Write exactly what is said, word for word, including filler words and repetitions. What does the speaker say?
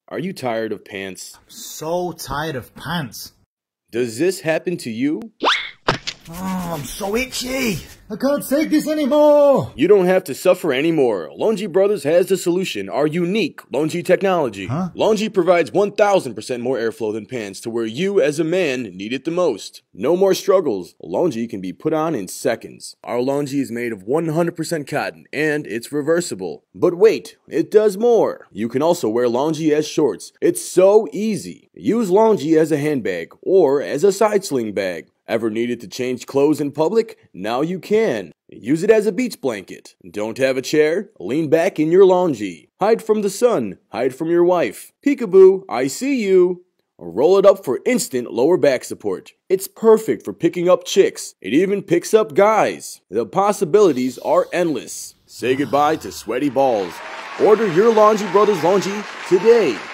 Are you tired of pants? So tired of pants. Does this happen to you? Oh, I'm so itchy. I can't take this anymore. You don't have to suffer anymore. Lungi Brothers has the solution, our unique lungi technology. Huh? Lungi provides one thousand percent more airflow than pants to where you as a man need it the most. No more struggles. Lungi can be put on in seconds. Our lungi is made of one hundred percent cotton and it's reversible. But wait, it does more. You can also wear lungi as shorts. It's so easy. Use lungi as a handbag or as a side sling bag. Ever needed to change clothes in public? Now you can. Use it as a beach blanket. Don't have a chair? Lean back in your lungi. Hide from the sun. Hide from your wife. Peekaboo, I see you. Roll it up for instant lower back support. It's perfect for picking up chicks. It even picks up guys. The possibilities are endless. Say goodbye to sweaty balls. Order your Lungi Brothers Lungi today.